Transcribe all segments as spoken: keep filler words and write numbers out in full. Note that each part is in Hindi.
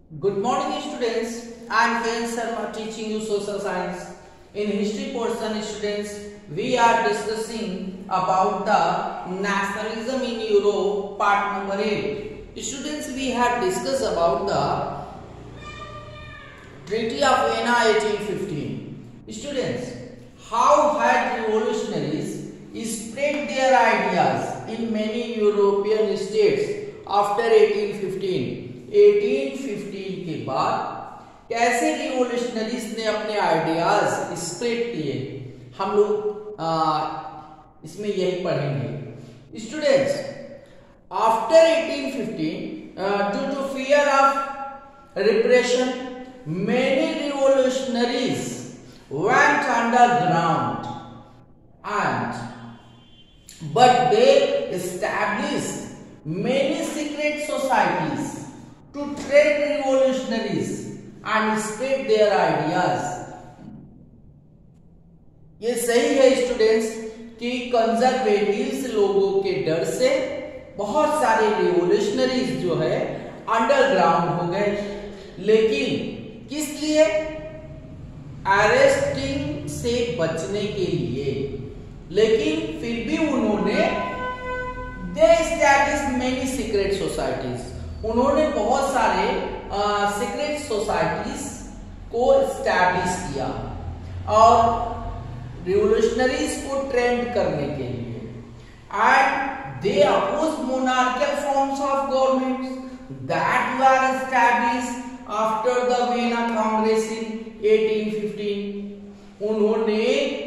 Good morning students, I am K N Sharma teaching you social science. In history portion students, we are discussing about the nationalism in Europe part number eight. Students, we have discussed about the Treaty of Vienna eighteen fifteen. Students, how had revolutionaries spread their ideas in many European states after eighteen fifteen. eighteen fifteen के बाद कैसे रिवोल्यूशनरीज ने अपने आइडियाज स्प्रेड किए, हम लोग इसमें यही पढ़ेंगे students. After eighteen fifteen, due to fear of repression, many revolutionaries went underground and but they established many secret societies to train revolutionaries and spread their ideas. ये सही है स्टूडेंट्स कि कंजर्वेटिव्स लोगों के डर से बहुत सारे रिवोल्यूशनरीज जो है अंडरग्राउंड हो गए, लेकिन किस लिए? अरेस्टिंग से बचने के लिए. लेकिन फिर भी उन्होंने they established many secret societies, उन्होंने बहुत सारे सीक्रेट सोसाइटीज को स्टैब्लिश किया और रिवोल्यूशनरीज को ट्रेंड करने के लिए. And they oppose monarchical forms of governments that were established after the Vienna Congress in eighteen fifteen. उन्होंने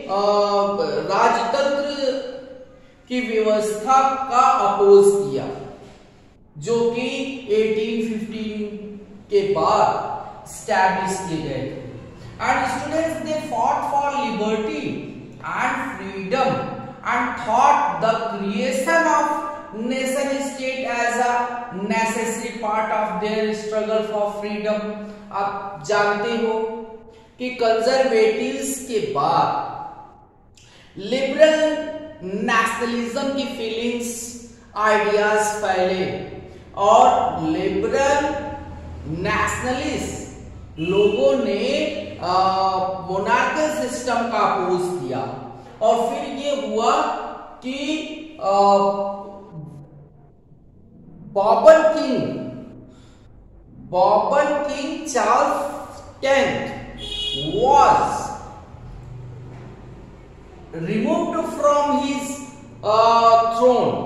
राजतंत्र की व्यवस्था का अपोज किया जो कि eighteen fifteen के बाद स्टैब्लिश किए गए थे. And students, they fought for liberty and freedom and thought the creation of nation state as a necessary part of their struggle for freedom. आप जानते हो कि कंजर्वेटिव्स के बाद लिबरल नेशनलिज्म की फीलिंग्स, आइडियाज फैले और लिबरल नेशनलिस्ट लोगों ने मोनार्कियल सिस्टम का अपोज किया. और फिर ये हुआ कि Bourbon king Bourbon king Charles tenth was removed from his uh, throne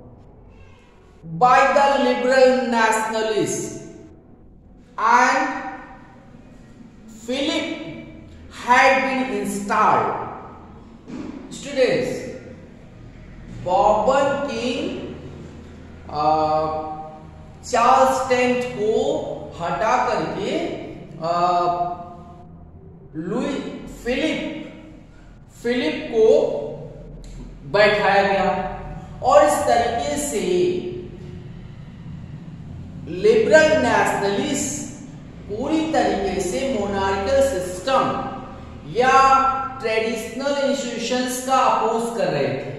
by the liberal nationalists, and Philip had been installed. Students, Bourbon king Charles tenth को हटा करके uh, लुई फिलिप फिलिप को बैठाया गया और इस तरीके से लिबरल नेशनलिस्ट पूरी तरीके से मोनार्कियल सिस्टम या ट्रेडिशनल इंस्टीट्यूशंस का अपोज कर रहे थे.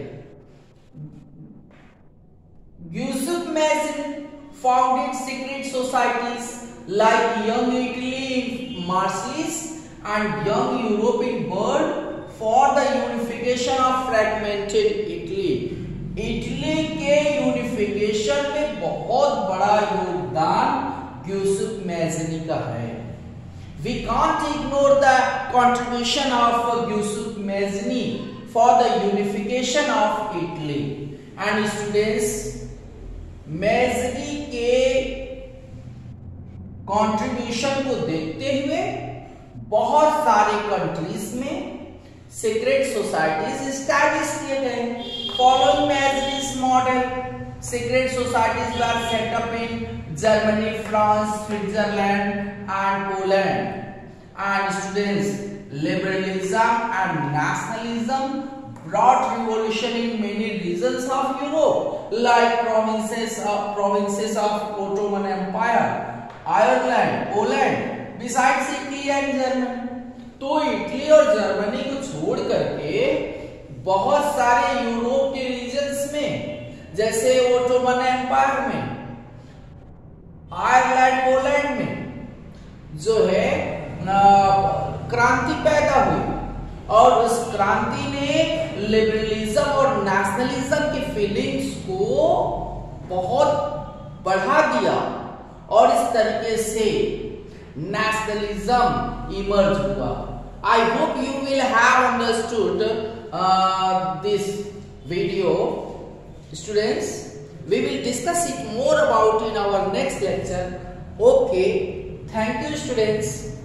Giuseppe Mazzini founded secret societies like Young Italy Marseilles and young Europe in Bern for the unification of fragmented Italy. Italy के यूनिफिकेशन में बहुत बड़ा योगदान यूसुफ मैजिनी का है. We can't ignore the contribution of Yusuf Mazzini for the unification of Italy. And students, Mazzini के कंट्रीब्यूशन को देखते हुए बहुत सारे कंट्रीज में सीक्रेट सोसाइटीज स्टैब्लिश किए गए. Following Mazzini's model, secret societies were set up in Germany, France, Switzerland and Poland. And students, liberalism and nationalism brought revolution in many regions of Europe, like provinces of provinces of Ottoman Empire, Ireland, Poland. Besides Italy and Germany, तो इटली और जर्मनी को छोड़ करके बहुत सारे यूरोप के रीजन्स में, जैसे ओटोमन एम्पायर में, आयरलैंड, पोलैंड में जो है क्रांति पैदा हुई और उस क्रांति ने लिबरलिज्म और नेशनलिज्म की फीलिंग्स को बहुत बढ़ा दिया और इस तरीके से नेशनलिज्म इमर्ज हुआ. I hope you will have understood this video students. We will discuss it more about in our next lecture. Okay, thank you students.